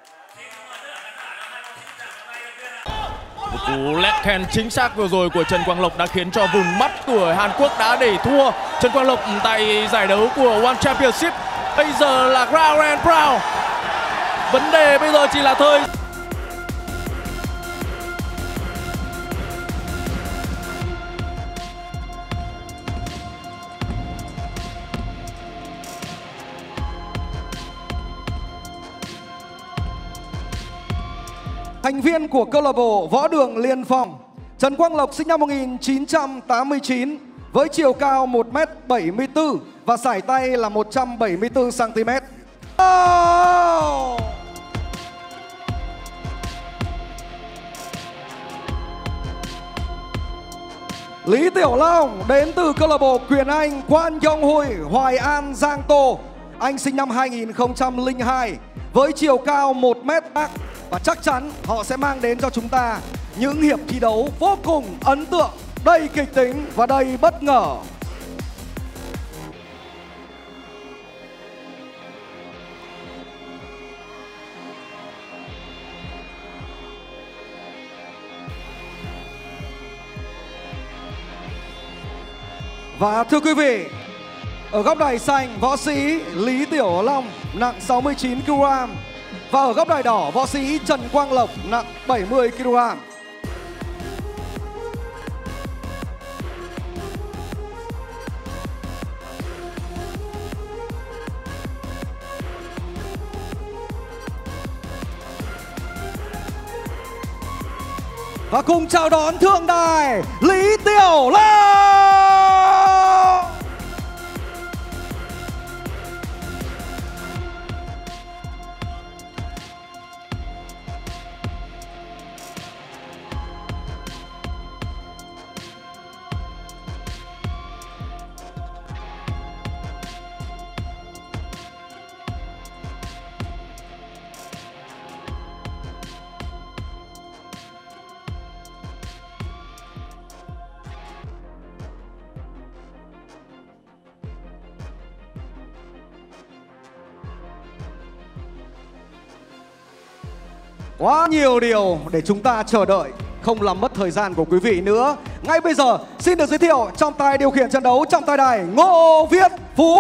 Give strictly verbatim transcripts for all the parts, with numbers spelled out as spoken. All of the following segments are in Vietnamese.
Một cú left hand chính xác vừa rồi của Trần Quang Lộc đã khiến cho vùng mắt của Hàn Quốc đã để thua Trần Quang Lộc tại giải đấu của One Championship. Bây giờ là ground and pound. Vấn đề bây giờ chỉ là thời. Thành viên của câu lạc bộ Võ Đường Liên Phong, Trần Quang Lộc sinh năm một nghìn chín trăm tám mươi chín với chiều cao một mét bảy mươi tư và sải tay là một trăm bảy mươi tư xăng ti mét. Oh! Lý Tiểu Long đến từ câu lạc bộ Quyền Anh Quan Yong Hui, Hoài An, Giang Tô. Anh sinh năm hai nghìn không trăm lẻ hai với chiều cao một mét và chắc chắn họ sẽ mang đến cho chúng ta những hiệp thi đấu vô cùng ấn tượng, đầy kịch tính và đầy bất ngờ. Và thưa quý vị, ở góc đài xanh, võ sĩ Lý Tiểu Long nặng sáu mươi chín ki lô gam. Và ở góc đài đỏ, võ sĩ Trần Quang Lộc nặng bảy mươi ki lô gam. Và cùng chào đón thượng đài Lý Tiểu Long. Quá nhiều điều để chúng ta chờ đợi, không làm mất thời gian của quý vị nữa. Ngay bây giờ xin được giới thiệu trọng tài điều khiển trận đấu trọng tài đài Ngô Viết Phú.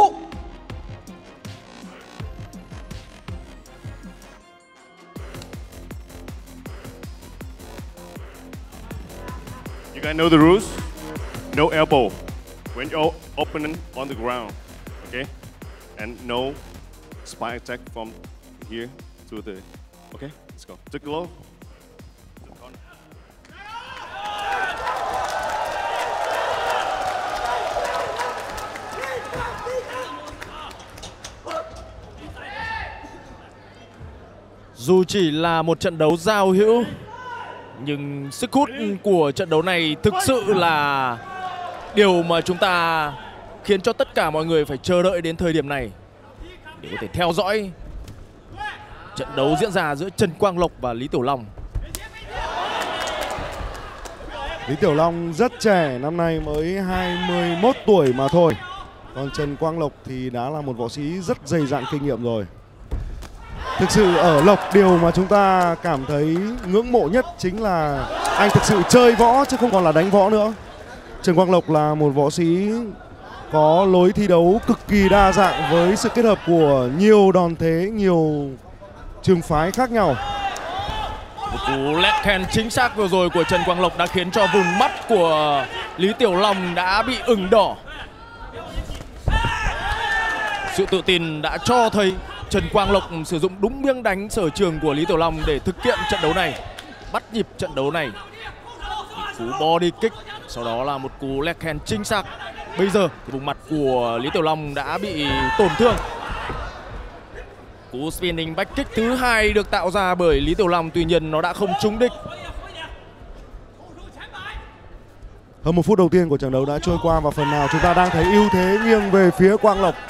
You guys know the rules. No elbow when your opponent on the ground, okay? And no spike attack from here to the. Okay, let's go. Take the low. Dù chỉ là một trận đấu giao hữu, nhưng sức hút của trận đấu này thực sự là điều mà chúng ta khiến cho tất cả mọi người phải chờ đợi đến thời điểm này để có thể theo dõi trận đấu diễn ra giữa Trần Quang Lộc và Lý Tiểu Long. Lý Tiểu Long rất trẻ, năm nay mới hai mươi mốt tuổi mà thôi. Còn Trần Quang Lộc thì đã là một võ sĩ rất dày dặn kinh nghiệm rồi. Thực sự ở Lộc, điều mà chúng ta cảm thấy ngưỡng mộ nhất chính là anh thực sự chơi võ chứ không còn là đánh võ nữa. Trần Quang Lộc là một võ sĩ có lối thi đấu cực kỳ đa dạng với sự kết hợp của nhiều đòn thế, nhiều trường phái khác nhau. Một cú left hand chính xác vừa rồi của Trần Quang Lộc đã khiến cho vùng mắt của Lý Tiểu Long đã bị ửng đỏ. Sự tự tin đã cho thấy Trần Quang Lộc sử dụng đúng miếng đánh sở trường của Lý Tiểu Long để thực hiện trận đấu này, bắt nhịp trận đấu này. Một cú body kick, sau đó là một cú left hand chính xác. Bây giờ thì vùng mặt của Lý Tiểu Long đã bị tổn thương. Cú spinning back kick thứ hai được tạo ra bởi Lý Tiểu Long, tuy nhiên nó đã không trúng đích. Hơn một phút đầu tiên của trận đấu đã trôi qua và phần nào chúng ta đang thấy ưu thế nghiêng về phía Quang Lộc.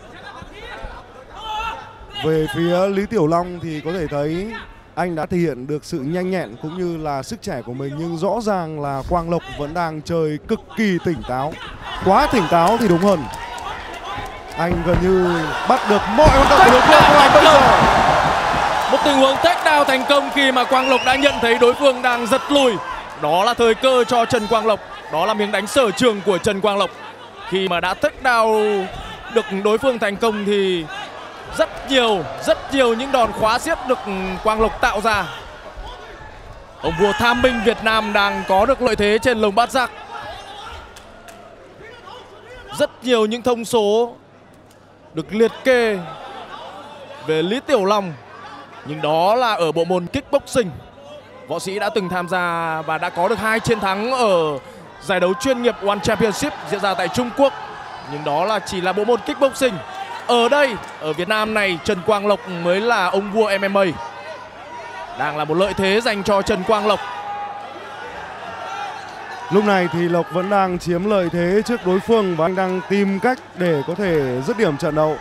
Về phía Lý Tiểu Long thì có thể thấy anh đã thể hiện được sự nhanh nhẹn cũng như là sức trẻ của mình, nhưng rõ ràng là Quang Lộc vẫn đang chơi cực kỳ tỉnh táo. Quá tỉnh táo thì đúng hơn. Anh gần như bắt được mọi hoạt động của đối phương của anh bây giờ. Một tình huống takedown thành công khi mà Quang Lộc đã nhận thấy đối phương đang giật lùi. Đó là thời cơ cho Trần Quang Lộc. Đó là miếng đánh sở trường của Trần Quang Lộc. Khi mà đã takedown được đối phương thành công thì rất nhiều, rất nhiều những đòn khóa xiết được Quang Lộc tạo ra. Ông vua tham binh Việt Nam đang có được lợi thế trên lồng bát giác. Rất nhiều những thông số được liệt kê về Lý Tiểu Long, nhưng đó là ở bộ môn kickboxing. Võ sĩ đã từng tham gia và đã có được hai chiến thắng ở giải đấu chuyên nghiệp One Championship diễn ra tại Trung Quốc, nhưng đó là chỉ là bộ môn kickboxing. Ở đây, ở Việt Nam này, Trần Quang Lộc mới là ông vua em em a. Đang là một lợi thế dành cho Trần Quang Lộc. Lúc này thì Lộc vẫn đang chiếm lợi thế trước đối phương và anh đang tìm cách để có thể dứt điểm trận đấu.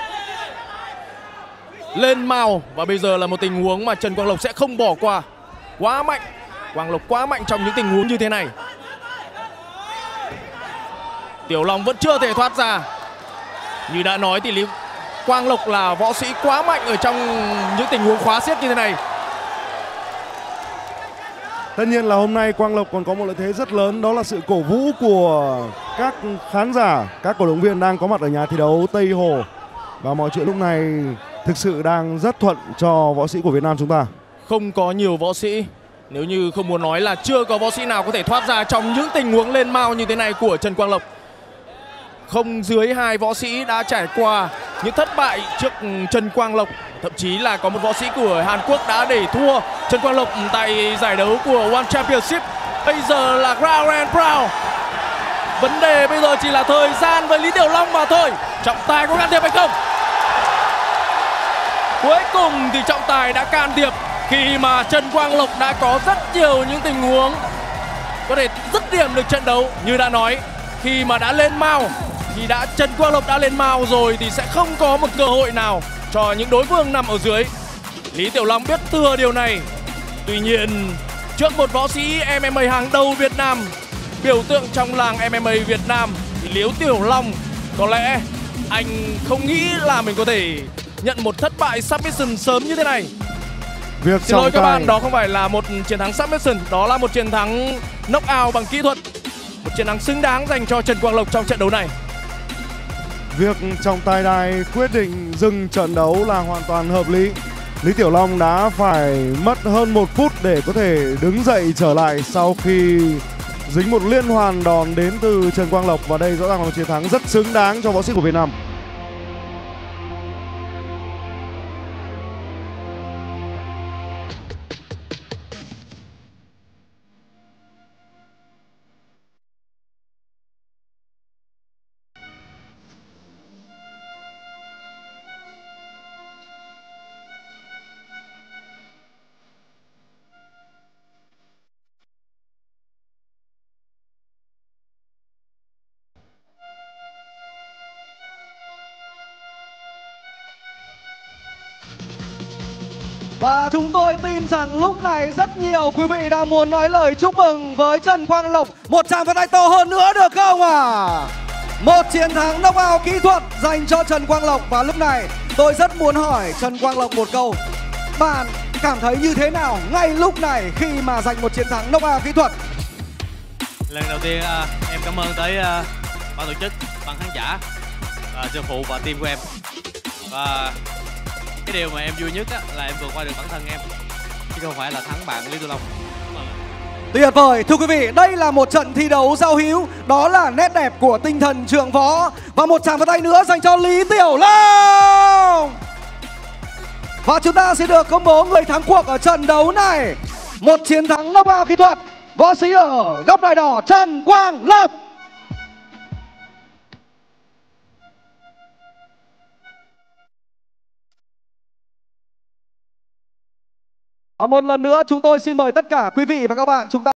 Lên màu và bây giờ là một tình huống mà Trần Quang Lộc sẽ không bỏ qua. Quá mạnh, Quang Lộc quá mạnh trong những tình huống như thế này. Tiểu Long vẫn chưa thể thoát ra. Như đã nói thì Lý Quang Lộc là võ sĩ quá mạnh ở trong những tình huống khóa xiết như thế này. Tất nhiên là hôm nay Quang Lộc còn có một lợi thế rất lớn, đó là sự cổ vũ của các khán giả, các cổ động viên đang có mặt ở nhà thi đấu Tây Hồ. Và mọi chuyện lúc này thực sự đang rất thuận cho võ sĩ của Việt Nam chúng ta. Không có nhiều võ sĩ, nếu như không muốn nói là chưa có võ sĩ nào có thể thoát ra trong những tình huống lên mao như thế này của Trần Quang Lộc. Không dưới hai võ sĩ đã trải qua những thất bại trước Trần Quang Lộc. Thậm chí là có một võ sĩ của Hàn Quốc đã để thua Trần Quang Lộc tại giải đấu của One Championship. Bây giờ là ground and pound. Vấn đề bây giờ chỉ là thời gian với Lý Tiểu Long mà thôi. Trọng tài có can thiệp hay không? Cuối cùng thì trọng tài đã can thiệp khi mà Trần Quang Lộc đã có rất nhiều những tình huống có thể dứt điểm được trận đấu. Như đã nói, khi mà đã lên mao, thì đã Trần Quang Lộc đã lên mao rồi thì sẽ không có một cơ hội nào cho những đối phương nằm ở dưới. Lý Tiểu Long biết thừa điều này. Tuy nhiên, trước một võ sĩ em em a hàng đầu Việt Nam, biểu tượng trong làng em em a Việt Nam, thì Lý Tiểu Long có lẽ anh không nghĩ là mình có thể nhận một thất bại submission sớm như thế này. Việc Xin lỗi các bạn, đó không phải là một chiến thắng submission, đó là một chiến thắng knockout bằng kỹ thuật. Một chiến thắng xứng đáng dành cho Trần Quang Lộc trong trận đấu này. Việc trọng tài đài quyết định dừng trận đấu là hoàn toàn hợp lý. Lý Tiểu Long đã phải mất hơn một phút để có thể đứng dậy trở lại sau khi dính một liên hoàn đòn đến từ Trần Quang Lộc. Và đây rõ ràng là một chiến thắng rất xứng đáng cho võ sĩ của Việt Nam. Và chúng tôi tin rằng lúc này rất nhiều quý vị đang muốn nói lời chúc mừng với Trần Quang Lộc. Một tràng pháo tay to hơn nữa được không à? Một chiến thắng knockout kỹ thuật dành cho Trần Quang Lộc. Và lúc này tôi rất muốn hỏi Trần Quang Lộc một câu. Bạn cảm thấy như thế nào ngay lúc này khi mà giành một chiến thắng knockout kỹ thuật? Lần đầu tiên uh, em cảm ơn tới uh, ban tổ chức, ban khán giả, uh, sư phụ và team của em. Và cái điều mà em vui nhất á, là em vượt qua được bản thân em, chứ không phải là thắng bạn Lý Tiểu Long. Tuyệt vời, thưa quý vị, đây là một trận thi đấu giao hữu, đó là nét đẹp của tinh thần trượng võ. Và một tràng pháo tay nữa dành cho Lý Tiểu Long. Và chúng ta sẽ được công bố người thắng cuộc ở trận đấu này. Một chiến thắng knockout kỹ thuật, võ sĩ ở góc đài đỏ Trần Quang Lộc. Một lần nữa chúng tôi xin mời tất cả quý vị và các bạn chúng ta